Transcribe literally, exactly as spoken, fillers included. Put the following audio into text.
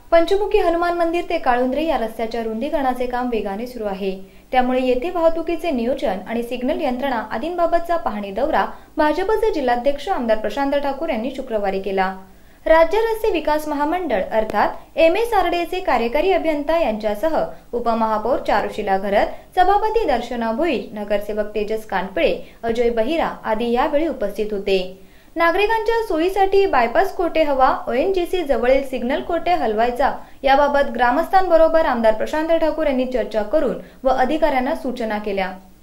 पंचमुखी हनुमान मंदिर ते काळुंद्रे या रस्त्याच्या रुंदीकरणाचे काम वेगाने सुरू आहे। त्यामुळे येथे वाहतुकीचे नियोजन आणि सिग्नल यंत्रणा आदींबाबतचा पाहणी दौरा भाजपचे जिल्हाध्यक्ष आमदार प्रशांत ठाकूर यांनी शुक्रवारी केला। राज्य रस्ते विकास महामंडळ अर्थात एम एस आर डी चे कार्यकारी अभियंता यांच्यासह उपमहापौर चारुशीला घरत, सभापती दर्शना भोईर, नगरसेवक तेजस कानपळे, अजय बहिरा आदी यावेळी उपस्थित होते। नागरिकांच्या सोयीसाठी बायपास कोटे हवा ओ एन जी सी जवळील सिग्नल कोटे हलवायचा याबाबत ग्रामस्थांबरोबर आमदार प्रशांत ठाकूर यांनी चर्चा करून व अधिकाऱ्यांना सूचना केल्या।